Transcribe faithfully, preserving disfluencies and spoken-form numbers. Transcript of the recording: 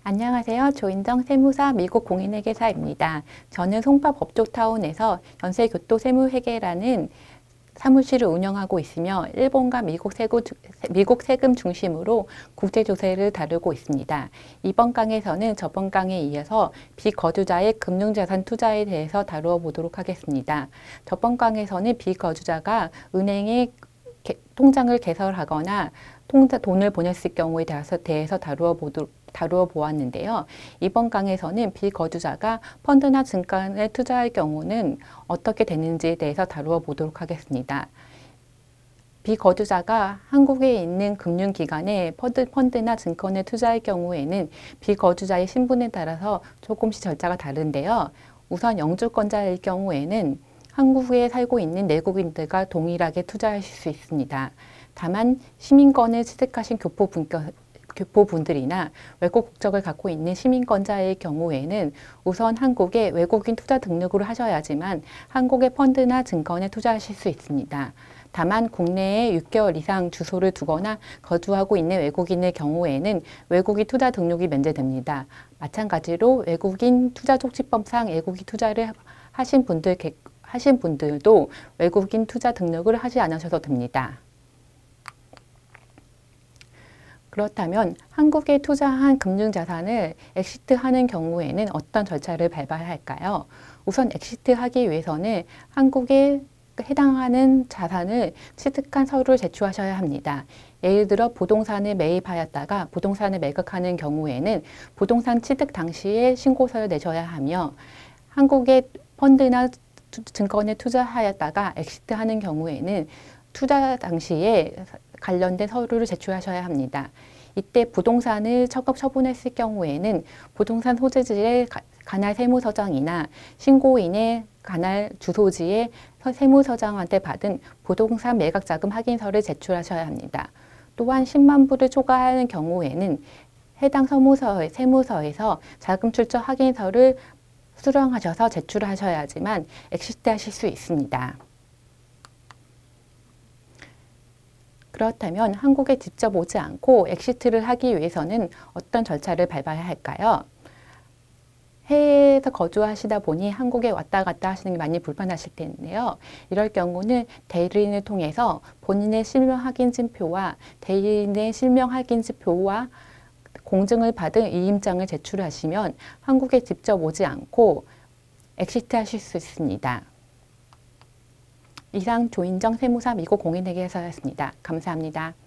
안녕하세요. 조인정 세무사 미국 공인회계사입니다. 저는 송파 법조타운에서 연세교토세무회계라는 사무실을 운영하고 있으며 일본과 미국, 세구, 미국 세금 중심으로 국제조세를 다루고 있습니다. 이번 강에서는 저번 강에 이어서 비거주자의 금융자산 투자에 대해서 다루어 보도록 하겠습니다. 저번 강에서는 비거주자가 은행에 개, 통장을 개설하거나 통장, 돈을 보냈을 경우에 대해서, 대해서 다루어 보도록 다루어 보았는데요. 이번 강에서는 비거주자가 펀드나 증권에 투자할 경우는 어떻게 되는지에 대해서 다루어 보도록 하겠습니다. 비거주자가 한국에 있는 금융기관에 펀드, 펀드나 증권에 투자할 경우에는 비거주자의 신분에 따라서 조금씩 절차가 다른데요. 우선 영주권자일 경우에는 한국에 살고 있는 내국인들과 동일하게 투자하실 수 있습니다. 다만 시민권을 취득하신 교포 분께 교포분들이나 외국 국적을 갖고 있는 시민권자의 경우에는 우선 한국에 외국인 투자 등록을 하셔야지만 한국의 펀드나 증권에 투자하실 수 있습니다. 다만 국내에 육 개월 이상 주소를 두거나 거주하고 있는 외국인의 경우에는 외국인 투자 등록이 면제됩니다. 마찬가지로 외국인 투자촉진법상 외국인 투자를 하신 분들, 하신 분들도 외국인 투자 등록을 하지 않으셔도 됩니다. 그렇다면 한국에 투자한 금융자산을 엑시트하는 경우에는 어떤 절차를 밟아야 할까요? 우선 엑시트하기 위해서는 한국에 해당하는 자산을 취득한 서류를 제출하셔야 합니다. 예를 들어 부동산을 매입하였다가 부동산을 매각하는 경우에는 부동산 취득 당시에 신고서를 내셔야 하며 한국의 펀드나 증권에 투자하였다가 엑시트하는 경우에는 투자 당시에 관련된 서류를 제출하셔야 합니다. 이때 부동산을 처급 처분했을 경우에는 부동산 소재지의 관할 세무서장이나 신고인의 관할 주소지의 세무서장한테 받은 부동산 매각자금 확인서를 제출하셔야 합니다. 또한 십만 불을 초과하는 경우에는 해당 세무서, 세무서에서 자금 출처 확인서를 수령하셔서 제출하셔야지만 엑시트 하실 수 있습니다. 그렇다면 한국에 직접 오지 않고 엑시트를 하기 위해서는 어떤 절차를 밟아야 할까요? 해외에서 거주하시다 보니 한국에 왔다 갔다 하시는 게 많이 불편하실 텐데요. 이럴 경우는 대리인을 통해서 본인의 실명 확인증표와 대리인의 실명 확인증표와 공증을 받은 이임장을 제출하시면 한국에 직접 오지 않고 엑시트 하실 수 있습니다. 이상 조인정 세무사 미국 공인회계사였습니다. 감사합니다.